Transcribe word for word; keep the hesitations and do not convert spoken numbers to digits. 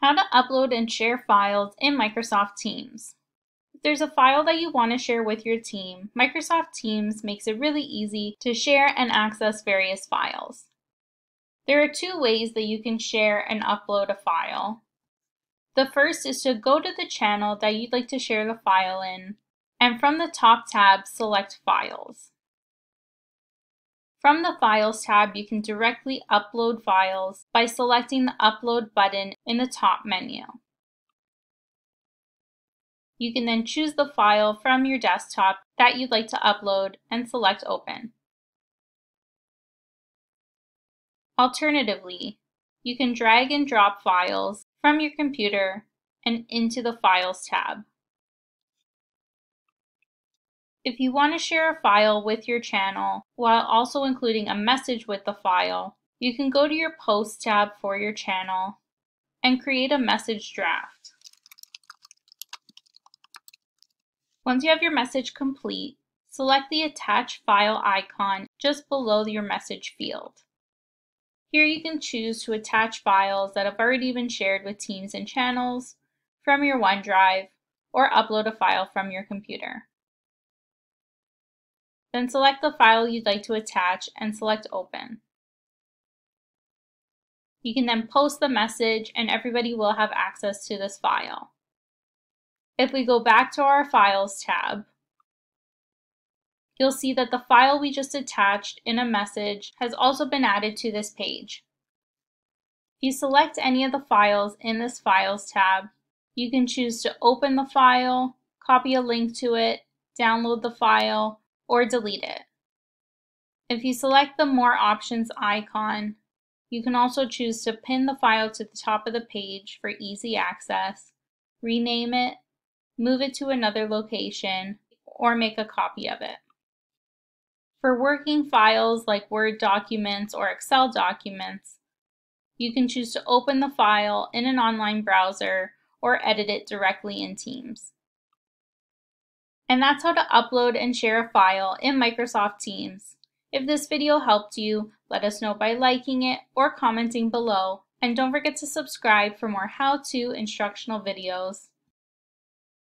How to upload and share files in Microsoft Teams. If there's a file that you want to share with your team, Microsoft Teams makes it really easy to share and access various files. There are two ways that you can share and upload a file. The first is to go to the channel that you'd like to share the file in, and from the top tab, select Files. From the Files tab, you can directly upload files by selecting the Upload button in the top menu. You can then choose the file from your desktop that you'd like to upload and select Open. Alternatively, you can drag and drop files from your computer and into the Files tab. If you want to share a file with your channel while also including a message with the file, you can go to your Posts tab for your channel and create a message draft. Once you have your message complete, select the Attach File icon just below your message field. Here you can choose to attach files that have already been shared with teams and channels from your OneDrive or upload a file from your computer. Then select the file you'd like to attach and select Open. You can then post the message and everybody will have access to this file. If we go back to our Files tab, you'll see that the file we just attached in a message has also been added to this page. If you select any of the files in this Files tab, you can choose to open the file, copy a link to it, download the file, or delete it. If you select the More Options icon, you can also choose to pin the file to the top of the page for easy access, rename it, move it to another location, or make a copy of it. For working files like Word documents or Excel documents, you can choose to open the file in an online browser or edit it directly in Teams. And that's how to upload and share a file in Microsoft Teams. If this video helped you, let us know by liking it or commenting below. And don't forget to subscribe for more how-to instructional videos.